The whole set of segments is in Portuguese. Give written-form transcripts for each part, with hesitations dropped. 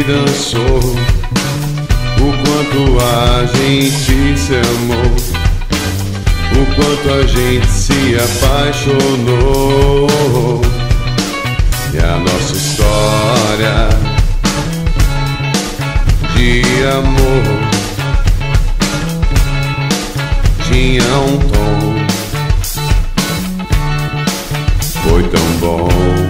gente dançou, o quanto a gente se amou, o quanto a gente se apaixonou. E a nossa história de amor tinha um tom, foi tão bom.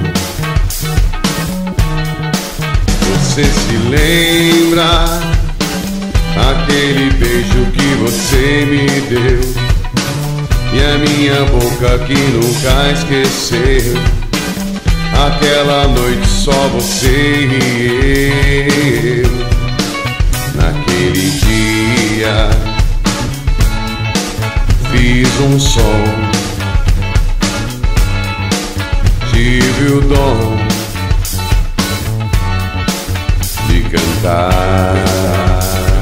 Você se lembra aquele beijo que você me deu e a minha boca que nunca esqueceu? Aquela noite só você e eu. Naquele dia fiz um som, tive o dom de cantar.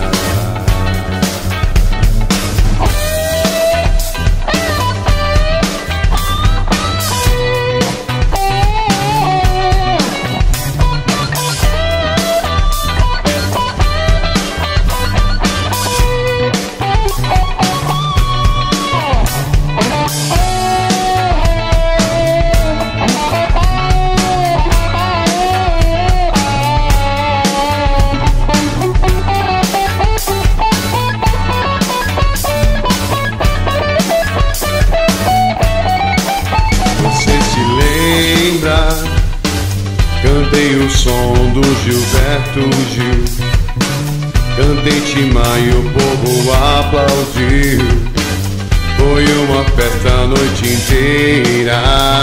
Cantei o som do Gilberto Gil, cantei Tim Maia e o povo aplaudiu. Foi uma festa a noite inteira,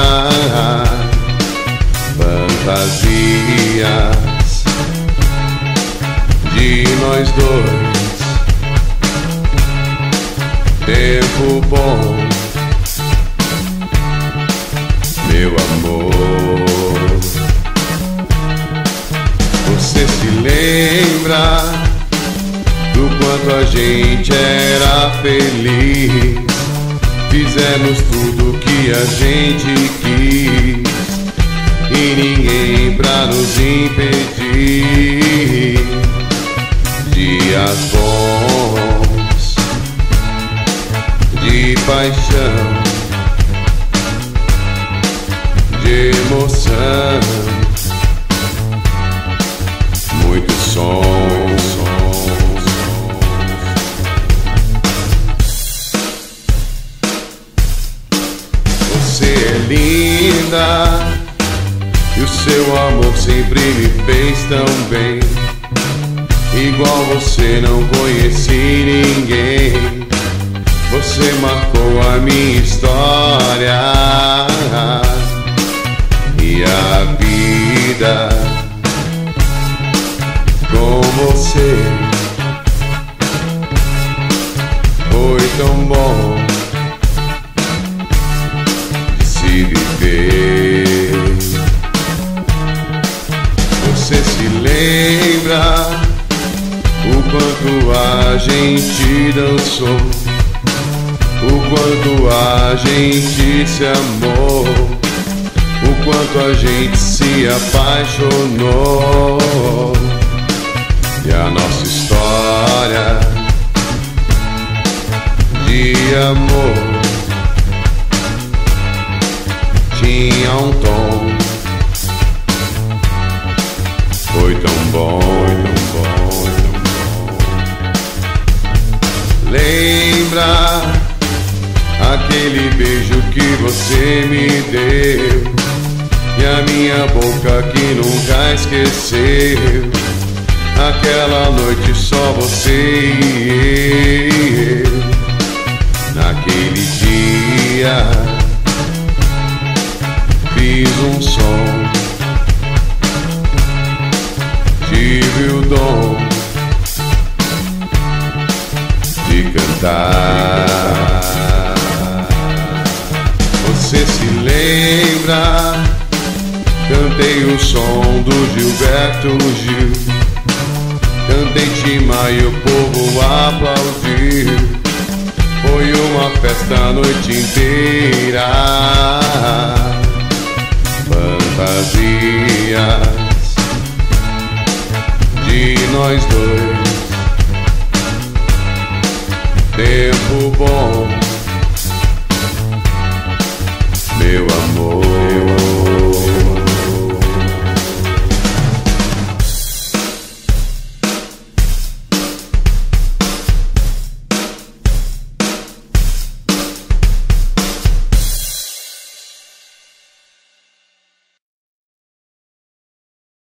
fantasias de nós dois, tempo bom, meu amor. Você se lembra do quanto a gente era feliz? Fizemos tudo que a gente quis e ninguém pra nos impedir. Dias bons de paixão, de emoção, muitos sons. Você é linda e o seu amor sempre me fez tão bem. Igual você não conheci ninguém. Você marcou a minha história e a vida com você foi tão bom de se viver. Você se lembra o quanto a gente dançou, o quanto a gente se amou, o quanto a gente se apaixonou. E a nossa história de amor tinha um tom, foi tão bom, tão bom, tão bom. Lembra aquele beijo que você me deu e a minha boca que nunca esqueceu? Aquela noite só você e eu. Naquele dia fiz um som, tive o dom de cantar. Você se lembra? Cantei o som do Gilberto Gil, cantei Tim Maia e o povo aplaudiu. Foi uma festa a noite inteira, fantasias nós dois. Tempo bom,